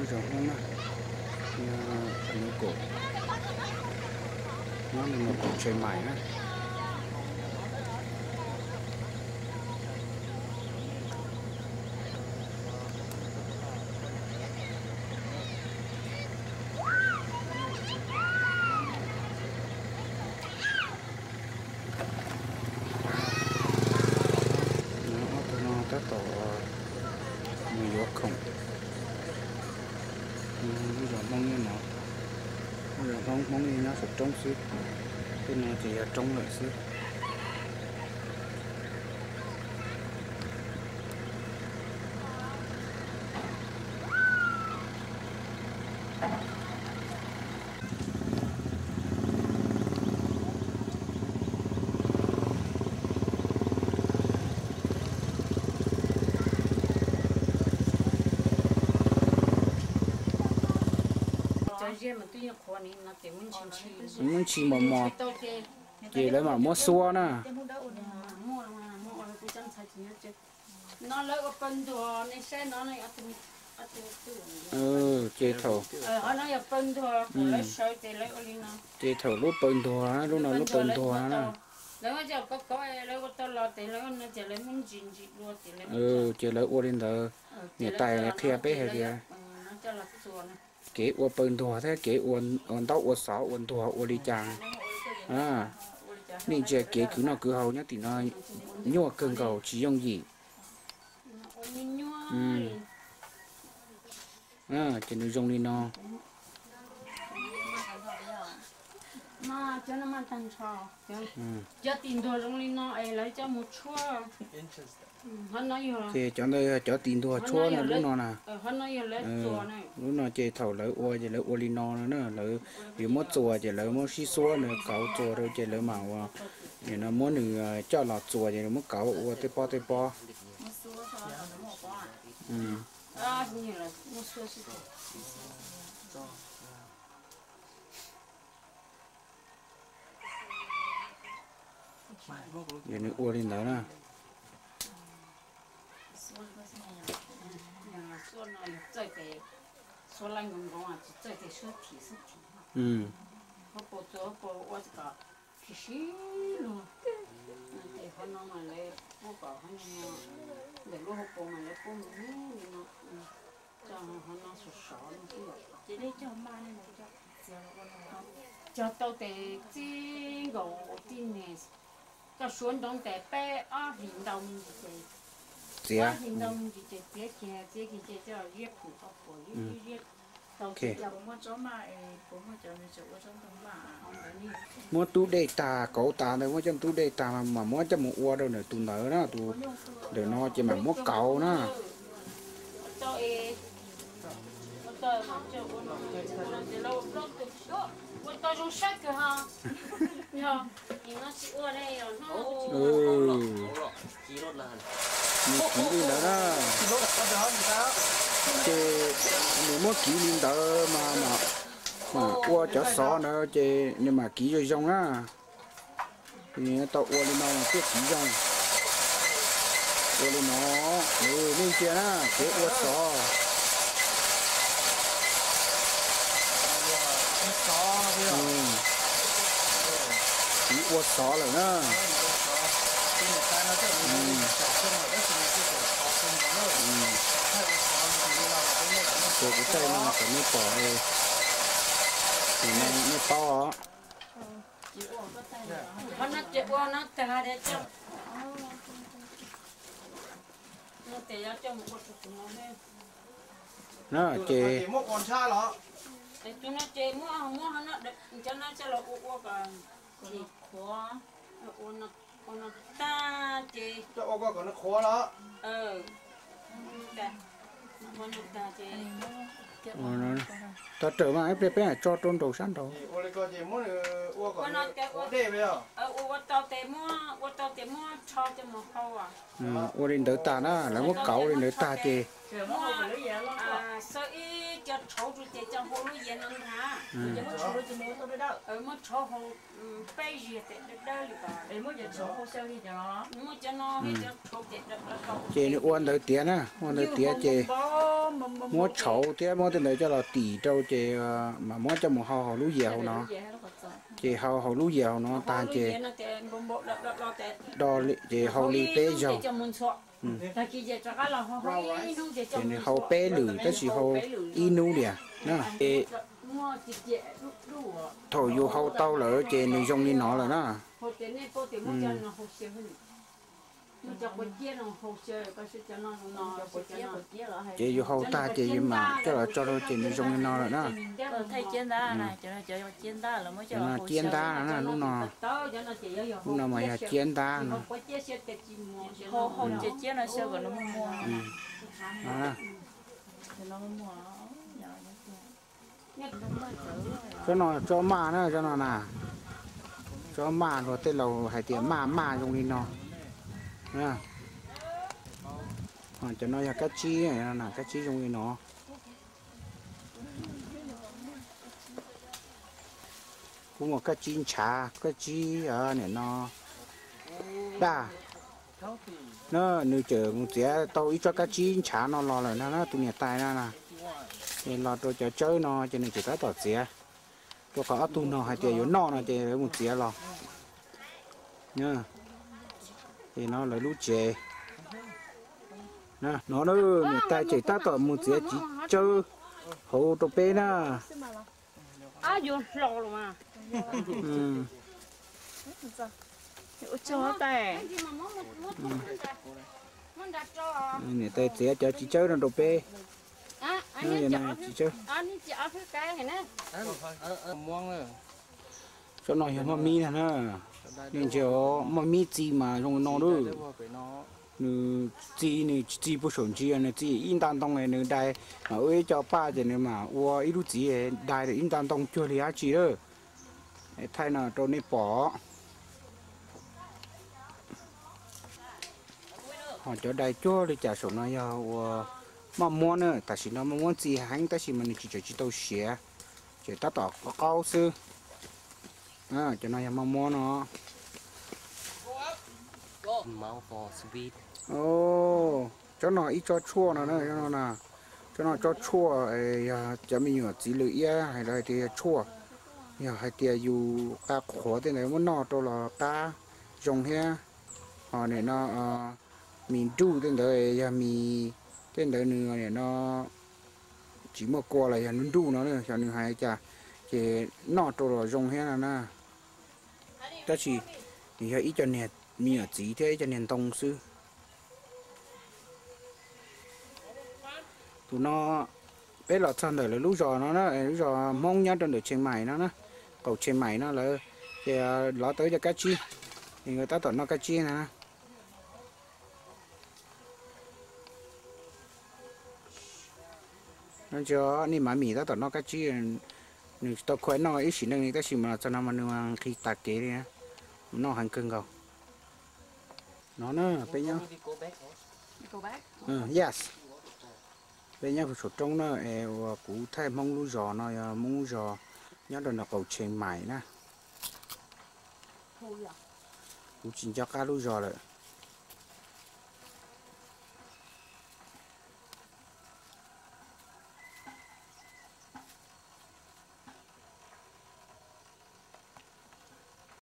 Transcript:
rồi không nè nó cổ nó là một cổ chơi mày á nó tất tổ người vô không bây giờ mong như nó bây giờ mong như nó phải trống xíu cái này thì trống lại xíu muốn chi mà mò chỉ lấy mà mua xua nè nó lấy cái phân đồ này xe nó này chế thầu nó là phân đồ lấy sợi thì lấy cái nào chế thầu lúc phân đồ á lúc nào lúc phân đồ á nè lấy cái giờ có lấy cái tao lọt thì lấy nó chỉ lấy muốn chín chín luôn thì lấy chế lấy uo lên đó nhà tài này kia bé hay kìa kế uo phân đồ thế kế uốn tóc uo sọ uốn đồ uo đi chàng nên chế kế cứ nào cứ hầu nhá thì nó nhua cơn cầu chỉ dùng gì chỉ nó dùng đi nó mà cho nó mà tan trò cho tiền đồ trong đi nó ấy lấy cho một chua hắn nói nhiều thì cho đây cho tiền đồ chua nó lúc nó nè hắn nói nhiều lấy chua này lúc nó chế thầu lấy uo chế lấy uo đi nó nữa lấy vì mất chùa chế lấy mất xí xua nữa cào chùa rồi chế lấy màu thì nó muốn được cho lọt chùa thì nó muốn cào uo tê po như là một số sự giờ nó uo lên đó nè số này chơi cái số lăng cũng có à chơi cái số thị họ bỏ chỗ bỏ qua cái cái gì luôn thì họ nói mà lấy họ bảo họ nói để lúc họ bỏ mà lấy bỏ mình nó cho họ nói số sáu nó kia chỉ để cho ba này cho tao để chỉ gạo tin này cho xuống đông để bé hiện đồng gì hiện đồng gì cái kia cho riết phụ học rồi riết mua tú đây ta cậu ta này mua trong tú đây ta mà mua trong một uo đâu này tu nở đó tu để nó chỉ mà mua cậu nó tôi dùng sách cơ ha nhưng nó chỉ uo đây rồi nó một ký đi nữa đó chế nếu một ký đi đó mà uo cho xó nữa chế nhưng mà ký rồi xong á thì tao uo lên nó tiếp ký xong uo lên nó nên kia á cái uo xó ký uo xó rồi đó rồi cái tay nó phải mới bỏ này thì nó to nó chạy qua nó tè để cho nó tè cho một con nó chè một con xa đó chúng nó chè mua nó cho nó cho là uo cả gì khó nó ta chè cho ô có nó khó đó ta trở mà ép bé cho trôn đồ sẵn đồ ô lấy có gì muốn ô có nó để bây giờ ô tao tè mua cho một khâu ô lên đỡ ta đó là một cậu lên đỡ ta chè sợ ý cho cháu tụi trẻ trong hồ lúa yên ăn hả mất cháu hồ bay gì để đỡ đi mất cho nó hết cho cháu trẻ đỡ đâu chị nó uốn tới tiền á uốn tới tiền chị mua chậu tiền mua tới đây cho là tỷ đâu chị mà mua cho một hào lúa dẻo nó chị hào lúa dẻo nó ta chị đo chị hào lì té dầu chị này hào bé lử tới chỉ hào inu đẻ nè chị thổi vô hào tàu lỡ chị này dùng đi nó là nó chị vô hậu ta chị mà cho nó chị đi dùng nó rồi đó thay chiên đá này cho chiên đá là mới cho nó chiên đá nó lúc nào mà chiên đá nó hồ chị chiên là sao còn nó mua cho nó cho ma nữa cho nó nè cho ma rồi tên lầu hay tiền ma dùng đi nó nha cho nó là cá chi này là cá chi dùng đi nó cũng một cá chi chả cá chi ở này nó đa nó nếu chờ một tí tao ít cho cá chi chả nó lo lại nó tụi nhà tài nó nè thì lo tôi cho chơi nó cho nên chỉ tới tọt xía tôi có tụi nó hay tiền nó nó thì một xía lo nha thì nó là lú chè nè nó người ta chỉ ta tọt một xía chỉ chơi hậu đồ bé nè vô lò rồi mà cho tay người ta xía cho chỉ chơi nó đồ bé anh này chỉ chơi anh chỉ ăn cái này nè cho nó hiểu mà mi nè nên cho mà mi gì mà trong nó đó nữ gì不顺机呢gì yên tĩnh đông này nữ đại mà ơi cho ba thì nữ mà ua ít lúc gì đại thì yên tĩnh đông chưa liá gì đó thay nào cho nên bỏ họ cho đại cho để trả số nó yêu mà mua nữa tại vì nó muốn gì hành tại vì mình chỉ tao xé chỉ ta tỏ có cao sư cho nó mà mua nó mouth for sweet cho nó ít cho chua nó nữa cho nó cho chua cho mình nhiều chỉ lưỡi hay là thì chua nhiều hay thì dù cá khổ thế này muốn nó to là cá dùng he họ này nó mình chu thế này mình tên đấy nữa này nó chỉ một qua là nó đu nó nữa cho nên hai cha chỉ nọ to rồi dùng hết là na ta chỉ thì ít cho nên mình ở chỉ thế cho nên tông sư tụi nó bé lọt sang đời là lúc giờ nó lúc giờ mong nhá trên đời trên mày nó cầu trên mày nó là thì lọt tới cho cá chi thì người ta tưởng nó cá chi nè nó cho nên mà mì ta tưởng nó cái chi nếu tao khỏe nó ít xíu nữa ta chỉ mà cho nó mà nó khi tạt kế đi nó hành cân cầu nó bây giờ yes bây giờ số trong nó cú thay mong lú giò nó mong lú giò nhớ là nó cầu trên mày nè cú chỉ cho cá lú giò rồi